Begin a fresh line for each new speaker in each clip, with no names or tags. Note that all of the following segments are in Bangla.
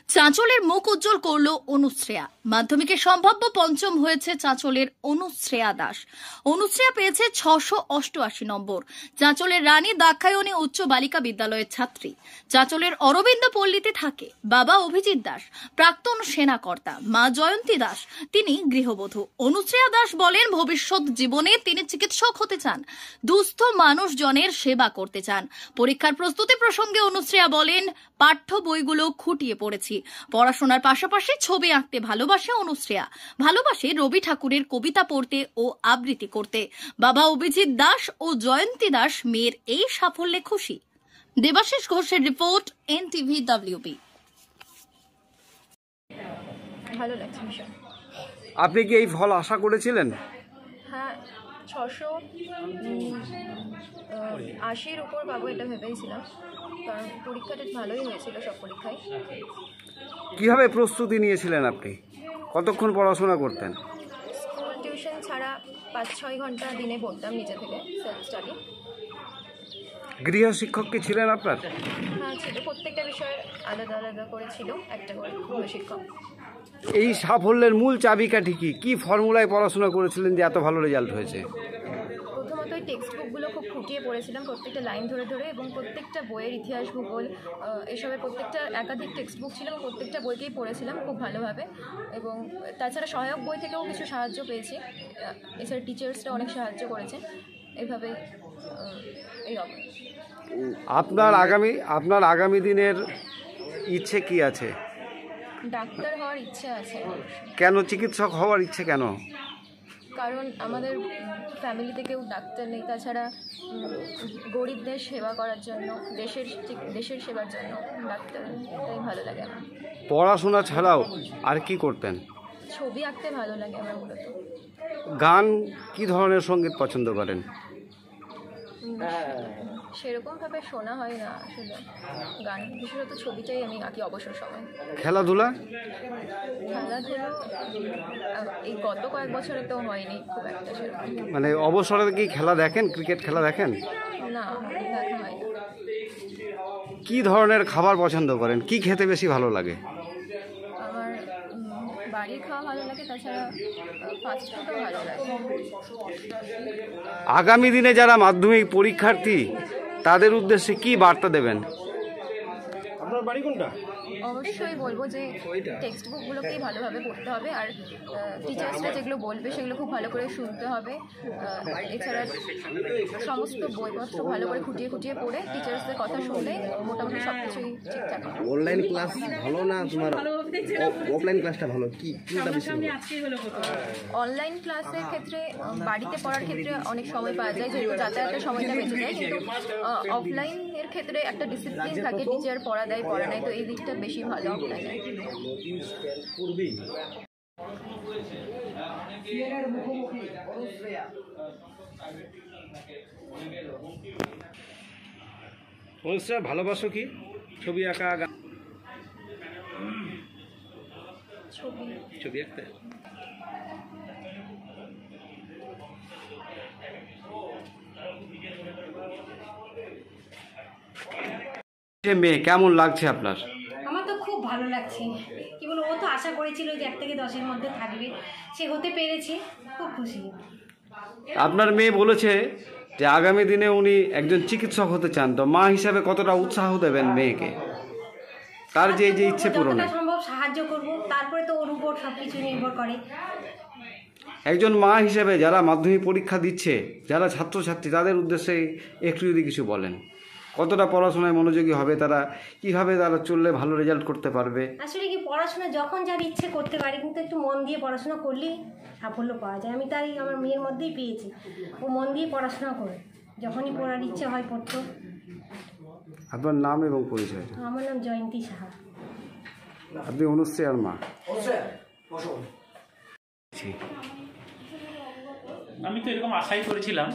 চাঁচলের মুখ উজ্জ্বল করল অনুশ্রেয়া। মাধ্যমিকে সম্ভাব্য পঞ্চম হয়েছে চাঁচলের অনুশ্রেয়া দাস। অনুশ্রেয়া পেয়েছে 688 নম্বর। চাঁচলের রানী দাক্ষায়ণী উচ্চ বালিকা বিদ্যালয়ের ছাত্রী। চাঁচলের অরবিন্দ পল্লীতে থাকে। বাবা অভিজিৎ দাস প্রাক্তন সেনাকর্তা, মা জয়ন্তী দাস তিনি গৃহবধূ। অনুশ্রেয়া দাস বলেন, ভবিষ্যৎ জীবনে তিনি চিকিৎসক হতে চান, দুস্থ মানুষজনের সেবা করতে চান। পরীক্ষার প্রস্তুতি প্রসঙ্গে অনুশ্রেয়া বলেন, পাঠ্য বইগুলো খুঁটিয়ে পড়েছি। পড়াশোনার পাশাপাশি ছবি আঁকতে ভালোবাসে অনুশ্রেয়া। ভালোবাসে রবি ঠাকুরের কবিতা পড়তে ও আবৃত্তি করতে। বাবা অভিজিৎ দাস ও জয়ন্তী দাস মেয়ের এই সাফল্যে খুশি। দেবাশিস ঘোষের রিপোর্ট, NTVWB।
ভালো লাগছে ভীষণ।
আপনি কি এই ফল আশা করেছিলেন?
হ্যাঁ, 680-র উপর পাবো এটা ভেবেছিলাম, কারণ পরীক্ষাটা ভালোই হয়েছিল সব পরীক্ষায়।
কিভাবে প্রস্তুতি নিয়েছিলেন আপনি? কতক্ষণ পড়াশোনা করতেন?
স্কুল টিউশন ছাড়া 5-6 ঘন্টা দিনে পড়তাম নিজে থেকে, সেলফ স্টাডি।
গৃহশিক্ষক কি ছিলেন আপনার?
হ্যাঁ ছিল, প্রত্যেকটা বিষয়ে আলাদা আলাদা করে ছিল একটা করে গৃহশিক্ষক।
এই সাফল্যের মূল চাবিকাঠি কি ফর্মুলায় পড়াশোনা করেছিলেন যে এত ভালো রেজাল্ট হয়েছে?
প্রথমত ওই টেক্সট বুকগুলো খুব খুঁটিয়ে পড়েছিলাম, প্রত্যেকটা লাইন ধরে ধরে, এবং প্রত্যেকটা বইয়ের ইতিহাস, ভূগোল, এসবের প্রত্যেকটা একাধিক টেক্সট বুক ছিল, প্রত্যেকটা বইকেই পড়েছিলাম খুব ভালোভাবে। এবং তাছাড়া সহায়ক বই থেকেও কিছু সাহায্য পেয়েছি। এছাড়া টিচার্সরা অনেক সাহায্য করেছেন। এইভাবে এই হবে।
আপনার আগামী দিনের ইচ্ছে কি আছে?
ডাক্তার হওয়ার ইচ্ছে আছে।
কেন চিকিৎসক হওয়ার ইচ্ছে কেন?
কারণ আমাদের ফ্যামিলিতে কেউ ডাক্তার নেই, তাছাড়া গরিবদের সেবা করার জন্য, দেশের সেবার জন্য ডাক্তারটাই ভালো লাগে আমার।
পড়াশোনা ছাড়াও আর কি করতেন?
ছবি আঁকতে ভালো লাগে আমার মূলত।
গান কি ধরনের সঙ্গীত পছন্দ করেন?
সেরকমভাবে শোনা হয় না আসলে গান, বিশেষত ছবিটাই আমি আঁকি অবসর সময়।
খেলাধুলা
এই গত কয়েক বছরে তো হয়নি খুব একটা সেরকম।
মানে অবসরে কি খেলা দেখেন? ক্রিকেট খেলা দেখেন?
না, দেখা হয় না।
কি ধরনের খাবার পছন্দ করেন? কি খেতে বেশি ভালো লাগে?
আমার বাড়ির খাওয়া ভালো লাগে, তাছাড়া ফাস্ট ফুডও ভালো লাগে।
আগামী দিনে যারা মাধ্যমিক পরীক্ষার্থী তাদের উদ্দেশ্যে কি বার্তা দেবেন? আপনার বাড়ি কোনটা?
অবশ্যই বলবো যে টেক্সট বুকগুলোকেই ভালোভাবে পড়তে হবে, আর টিচার্সরা যেগুলো বলবে সেগুলো খুব ভালো করে শুনতে হবে। এছাড়া সমস্ত বইপত্র ভালো করে খুঁটিয়ে খুঁটিয়ে পড়ে টিচার্সদের কথা শুনলে মোটামুটি সব কিছুই ঠিকঠাক হবে।
অনলাইন ক্লাস ভালো না তোমার অফলাইন ক্লাসটা ভালো? কোনটা বেশি?
অনলাইন ক্লাসের ক্ষেত্রে বাড়িতে পড়ার ক্ষেত্রে অনেক সময় পাওয়া যায়, যেহেতু যাতায়াতের সময়টা বেঁচে যায়, কিন্তু অফলাইনের ক্ষেত্রে একটা ডিসিপ্লিন থাকে, টিচার পড়া দেয় পড়া নেয়, তো এই দিকটা বেশি ভালো অফলাইনে।
অনুশ্রেয়া, ভালোবাসো কি? ছবি আঁকা, ছবি আঁকতে? মেয়ে কেমন লাগছে আপনার?
আমার তো খুব ভালো লাগছে। কি বলবো, ও তো আশা করেছিল যে 1 থেকে 10-এর মধ্যে থাকবে, সে হতে পেরেছে, খুব খুশি।
আপনার মেয়ে বলেছে যে আগামী দিনে উনি একজন চিকিৎসক হতে চান, তো মা হিসাবে কতটা উৎসাহ দেবেন মেয়েকে তার যে ইচ্ছে পূরণে?
যতটা সম্ভব সাহায্য করব, তারপরে তো ওর উপর সবকিছু নির্ভর করে।
একজন মা হিসেবে যারা মাধ্যমিক পরীক্ষা দিচ্ছে, যারা ছাত্রছাত্রী, তাদের উদ্দেশ্যে একটু যদি কিছু বলেন, কতটা পড়াশোনায় মনোযোগী হবে তারা, কিভাবে তারা চললে ভালো রেজাল্ট করতে পারবে?
আসলে কি, পড়াশোনা যখন যার ইচ্ছে করতে পারে, কিন্তু একটু মন দিয়ে পড়াশোনা করলেই সাফল্য পাওয়া যায়। আমি তাই আমার মেয়ের মধ্যেই পেয়েছি, ও মন দিয়ে পড়াশোনা করে, যখনই পড়ার ইচ্ছে হয় পড়তো।
আপনার নাম এবং পরিচয়?
আমার নাম জয়ন্তী সাহা।
আপনি অনুশ্রেয়ার মা?
আমি তো এরকম আশাই করেছিলাম,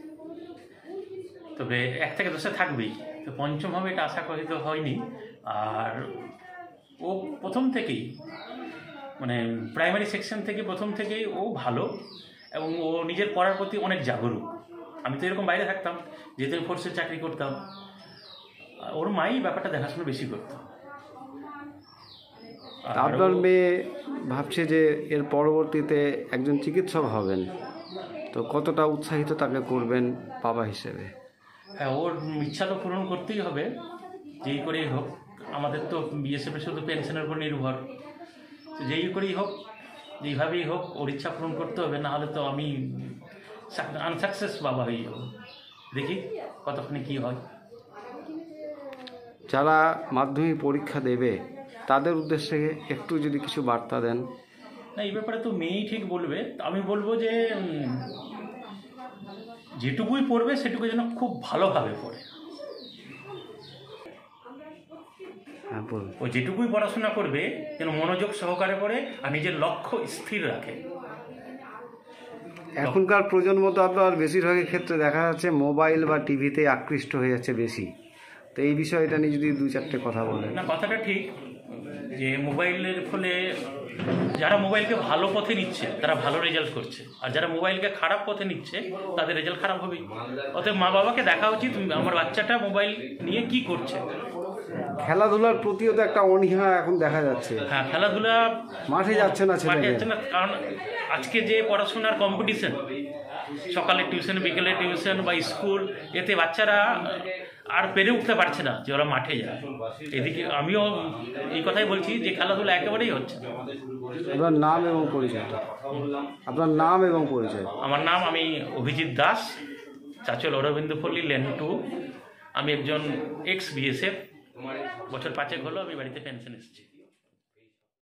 তবে 1 থেকে 10-এ থাকবেই, তো পঞ্চম হবে এটা আশা করি তো হয়নি। আর ও প্রথম থেকেই, মানে প্রাইমারি সেকশন থেকে প্রথম থেকেই ও ভালো, এবং ও নিজের পড়ার প্রতি অনেক জাগরুক। আমি তো এরকম বাইরে থাকতাম, যেহেতু আমি ফোর্সের চাকরি করতাম, ওর মাই ব্যাপারটা দেখাশোনা বেশি করতো।
তা আপনার মেয়ে ভাবছে যে এর পরবর্তীতে একজন চিকিৎসক হবেন, তো কতটা উৎসাহিত তাকে করবেন বাবা হিসেবে?
হ্যাঁ, ওর ইচ্ছা তো পূরণ করতেই হবে, যেই করেই হোক। আমাদের তো বিএসএফের শুধু পেনশনের উপর নির্ভর, তো যেই করেই হোক, যেইভাবেই হোক ওর ইচ্ছা পূরণ করতে হবে, নাহলে তো আমি আনসাকসেস বাবা হয়ে যাব। দেখি কতক্ষণে কী হয়।
যারা মাধ্যমিক পরীক্ষা দেবে তাদের উদ্দেশ্যে একটু যদি কিছু বার্তা দেন।
না, এই ব্যাপারে তো মেয়েই ঠিক বলবে। আমি বলবো যে যেটুকুই পড়বে সেটুকু যেন খুব ভালোভাবে পড়ে।
হ্যাঁ, বলুন।
ও যেটুকুই পড়াশোনা করবে যেন মনোযোগ সহকারে পড়ে আর নিজের লক্ষ্য স্থির রাখে।
এখনকার প্রজন্ম তো আপনার বেশিরভাগের ক্ষেত্রে দেখা যাচ্ছে মোবাইল বা টিভিতে আকৃষ্ট হয়ে যাচ্ছে বেশি, তো এই বিষয়টা নিয়ে যদি 2-4টে কথা বলেন।
না, কথাটা ঠিক যে মোবাইলের ফলে যারা মোবাইলকে ভালো পথে নিচ্ছে তারা ভালো রেজাল্ট করছে, আর যারা মোবাইলকে খারাপ পথে নিচ্ছে তাদের রেজাল্ট খারাপ হবেই। অতএব মা বাবাকে দেখা উচিত আমার বাচ্চাটা মোবাইল নিয়ে কি করছে।
খেলাধুলার প্রতিও তো একটা অনীহা এখন দেখা যাচ্ছে।
হ্যাঁ, খেলাধুলা
মাঠে যাচ্ছে না,
মাঠে যাচ্ছে না, কারণ আজকে যে পড়াশোনার কম্পিটিশন, সকালে টিউশন, বিকেলে টিউশন বা স্কুল, এতে বাচ্চারা আর পেরে উঠতে পারছে না যে ওরা মাঠে যায়। এদিকে আমিও এই কথাই বলছি যে খেলাধুলা একেবারেই হচ্ছে না।
আপনার নাম এবং পরিচয়? আপনার নাম এবং পরিচয়?
আমার নাম, আমি অভিজিৎ দাস, চাচল অরবিন্দপল্লী, লেন 2। আমি একজন এক্স বিএসএফ। বছর 5 হলো আমি বাড়িতে পেনশন এসেছি।